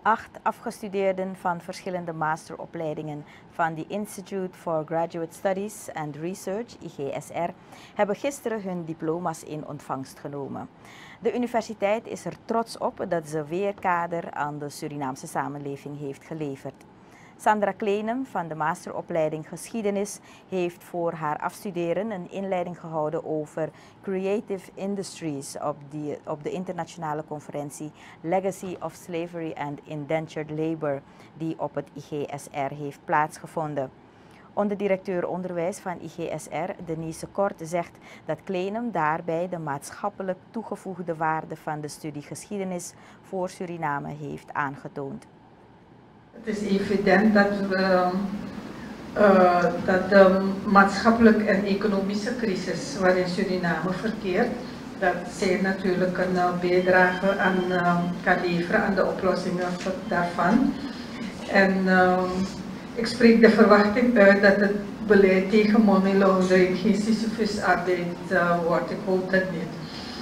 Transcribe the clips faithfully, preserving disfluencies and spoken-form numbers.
Acht afgestudeerden van verschillende masteropleidingen van de Institute for Graduate Studies and Research, I G S R, hebben gisteren hun diploma's in ontvangst genomen. De universiteit is er trots op dat ze weer kader aan de Surinaamse samenleving heeft geleverd. Sandra Klenem van de masteropleiding Geschiedenis heeft voor haar afstuderen een inleiding gehouden over Creative Industries op, die, op de internationale conferentie Legacy of Slavery and Indentured Labor die op het I G S R heeft plaatsgevonden. Onderdirecteur onderwijs van I G S R, Denise Kort, zegt dat Klenem daarbij de maatschappelijk toegevoegde waarde van de studie geschiedenis voor Suriname heeft aangetoond. Het is evident dat, we, uh, dat de maatschappelijke en economische crisis waarin Suriname verkeert, dat zij natuurlijk een uh, bijdrage aan, uh, kan leveren aan de oplossingen daarvan. En uh, ik spreek de verwachting uit dat het beleid tegen money laundering geen Sisyphus-arbeid uh, wordt. Ik hoop dat niet.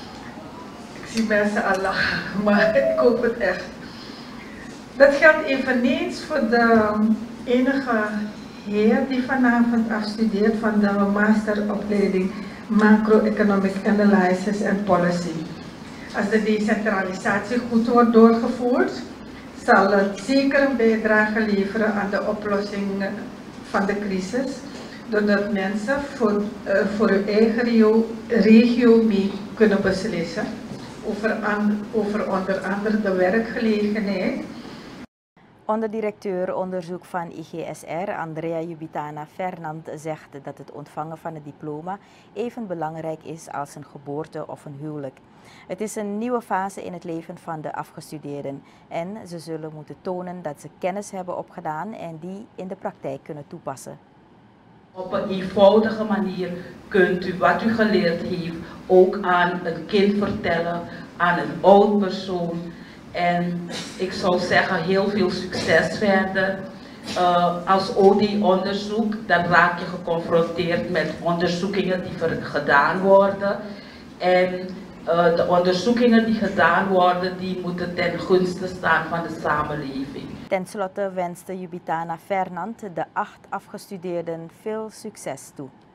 Ik zie mensen al lachen, maar ik hoop het echt. Dat geldt eveneens voor de enige heer die vanavond afstudeert van de masteropleiding Macroeconomic Analysis and Policy. Als de decentralisatie goed wordt doorgevoerd, zal het zeker een bijdrage leveren aan de oplossing van de crisis, doordat mensen voor, uh, voor hun eigen regio, regio mee kunnen beslissen over, an, over onder andere de werkgelegenheid. Onderdirecteur onderzoek van I G S R, Andrea Jubitana Fernand, zegt dat het ontvangen van het diploma even belangrijk is als een geboorte of een huwelijk. Het is een nieuwe fase in het leven van de afgestudeerden en ze zullen moeten tonen dat ze kennis hebben opgedaan en die in de praktijk kunnen toepassen. Op een eenvoudige manier kunt u wat u geleerd heeft ook aan een kind vertellen, aan een oud persoon. En ik zou zeggen, heel veel succes verder. Uh, als O D-onderzoek, dan raak je geconfronteerd met onderzoekingen die gedaan worden. En uh, de onderzoekingen die gedaan worden, die moeten ten gunste staan van de samenleving. Ten slotte wenste Jubitana Fernand de acht afgestudeerden veel succes toe.